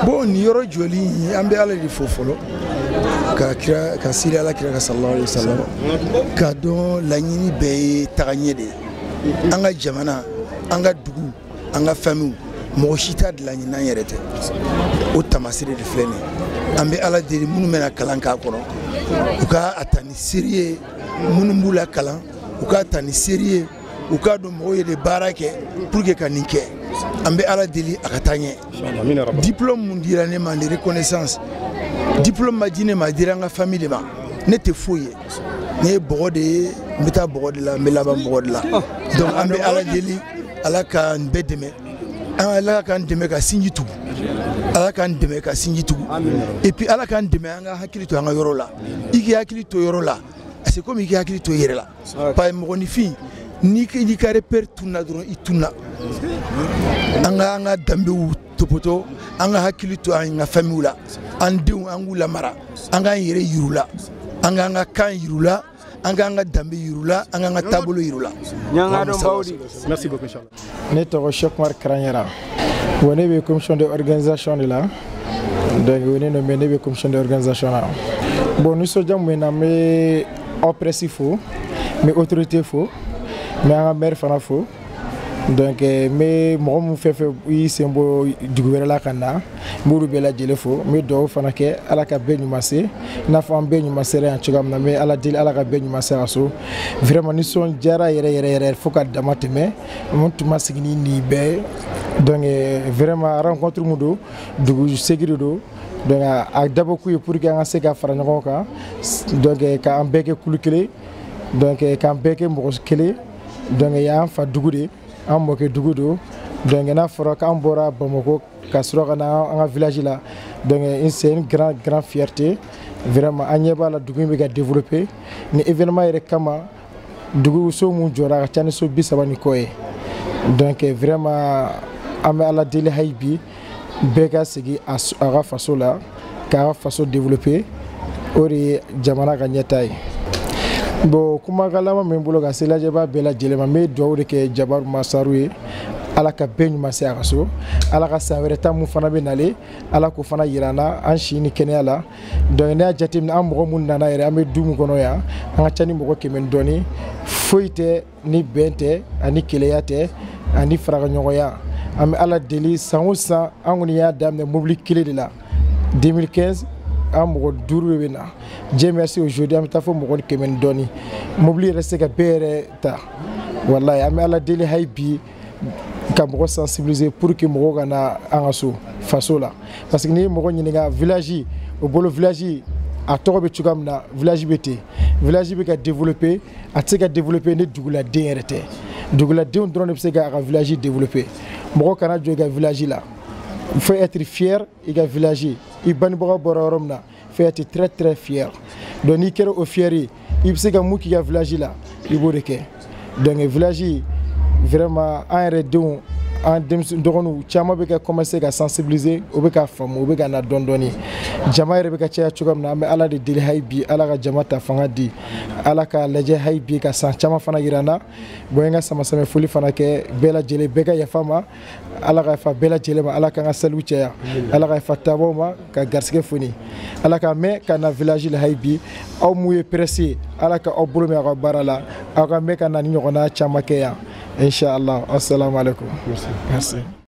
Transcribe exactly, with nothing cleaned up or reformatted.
bon ni yoro joli ambe ala di fofolo ka kira ka siri ala kira ka sallallahu alaihi wasallam ka don laɲini bɛɛ tagaɲɛ de an ka jamana an ka dugu an ka famille mɔgɔ si t'a dilan ɲinan yɛrɛ tɛ o tamasire de filɛ nin an bɛ ala deli minnu bɛna kalan k'a kɔnɔ u ka a ta ni seri ye minnu b'u la kalan u ka ta ni seri ye u k'a dɔn mɔgɔw ye de baara kɛ pour que ka nin kɛ an bɛ ala deli a ka taa ɲɛ diplôme mun dira ne ma de reconnaissance diplôme ma di ne ma a dira an ka famille de ma ne tɛ foyi ye ne ye bɔgɔ de ye n bɛ taa bɔgɔ de la n bɛ laban bɔgɔ de la donc an bɛ ala deli ala ka n bɛɛ dɛmɛ ala k'an dɛmɛ ka sinji tugu ala k'an dɛmɛ ka sinji tugu et puis ala k'an dɛmɛ an ka hakili to an ka yɔrɔ la i k'i hakili to yɔrɔ la c'est comme i k'i hakili to i yɛrɛ la parce que mɔgɔninfin n'i n'i ka repère tunna dɔrɔn i tunna an ka an ka danbew topoto an ka hakili to an ka famille la an denw an k'u lamara an k'an yɛrɛ yir'u la an k'an ka kan yir'u la an k'an ka danbe yir'u la an k'an ka taabolo yir'u la. Merci beaucoup inchallah. Ne tɔgɔ Cheikh Umar Karanyara wa ne bɛ commission de organisation de la donc o ne nommé ne bɛ commission de organisation la bon nisɔndiya mun bɛ n na n bɛ aw presse fo n bɛ autorité fo n bɛ an ka maire fana fo donc n bɛ mɔgɔ mun fɛn fɛn i sen bɔ dugu wɛrɛ la ka na n b'olu bɛɛ lajɛlen fo n bɛ dugawu fana kɛ ala ka bɛɛ ɲuman se i n'a fɔ an bɛɛ ɲuman sera yan cogoya min na n bɛ ala deli ala ka bɛɛ ɲuman se a ka so vraiment nisɔndiyara yɛrɛ yɛrɛ yɛrɛ fo ka dama tɛmɛ n tun ma sigi ni nin bɛɛ donc vraiment rencontre mun don dugu segi de don donc a dabɔ kun ye pour que an ka se ka fara ɲɔgɔn kan donc k'an bɛɛ kɛ kulu kelen donc k'an bɛɛ kɛ mɔgɔ kelen donc y'an fa dugu de an mɔkɛ dugu don donc n'a fɔra k'an bɔra Bamako ka sɔrɔ ka na an ka village la donc c'est une grande grande fierté vraiment an ɲɛ b'a la dugu in bɛ ka développer ni événement yɛrɛ kama dugu so mun jɔra ka ca ni so bi saba ni kɔ ye donc vraiment an bɛ ala deli hali bi bɛɛ ka segin a ka faso la k'a ka faso développer o de ye jamana ka ɲɛta ye. Bon kumakan laban min bolo ka se lajɛbaa bɛɛ lajɛlen ma n bɛ dugawu de kɛ Jabaru Masaru ye ala ka bɛɛ ɲuman se a ka so ala ka san wɛrɛ ta mun fana bɛ nalen ala k'o fana yira an na an si ni kɛnɛya la donc ne y'a jateminɛ an mɔgɔ mun nana yɛrɛ an bɛ du mun kɔnɔ yan an ka ca ni mɔgɔ kɛmɛ ni dɔɔnin foyi tɛ ni bɛn tɛ ani keleya tɛ ani farakaɲɔgɔnya an bɛ ala deli san o san an kɔni y'a daminɛ mobili kelen de la deux mille quinze an mɔgɔ duuru de bɛ na Dieu merci aujourd'hui an bɛ taa fɔ mɔgɔ kɛmɛ ni dɔɔnin mobili yɛrɛ se ka bɛɛ yɛrɛ ta wallahi an bɛ ala deli hali bi ka mɔgɔ sensibiliser pour que mɔgɔ ka na an ka so faso la parce que n'i ye mɔgɔ ɲininka village o bolo village a tɔgɔ bɛ cogoya min na village bɛ ten village bɛ ka développer a tɛ se ka développer ni duguladen yɛrɛ tɛ duguladenw dɔrɔn de bɛ se ka ka village développer mɔgɔ kana jɔ i ka village la il faut être fier i ka village i banibagaw bɔra yɔrɔ min na il faut être très très fier donc n'i kɛra o fier ye i bɛ se ka mun k'i ka village la i b'o de kɛ donc village vraiment an yɛrɛ denw an denmisɛn dɔgɔninw caman bɛ ka commencer ka sensibiliser o bɛ ka faamu o bɛ ka na dɔɔni dɔɔni jama yɛrɛ bɛ ka caya cogoya min na an bɛ ala de deli hali bi ala ka jama ta fanga di ala ka lajɛ hali bi ka san caman fana yira an na bon n ka sama-samɛ foli fana kɛ bɛɛ lajɛlen bɛɛ ka yafa ma ala ka yafa bɛɛ lajɛlen ma ala k'an ka seliw caya ala ka yafa taabaw ma ka garisɛgɛ foni ala ka mɛn ka na village la hali bi aw mun ye presse ye ala ka aw bolo mɛn aw ka baara la aw ka mɛn ka na ni ɲɔgɔnna caman kɛ yan. Inch'Allah. Assalamu alaikum. Merci. Merci.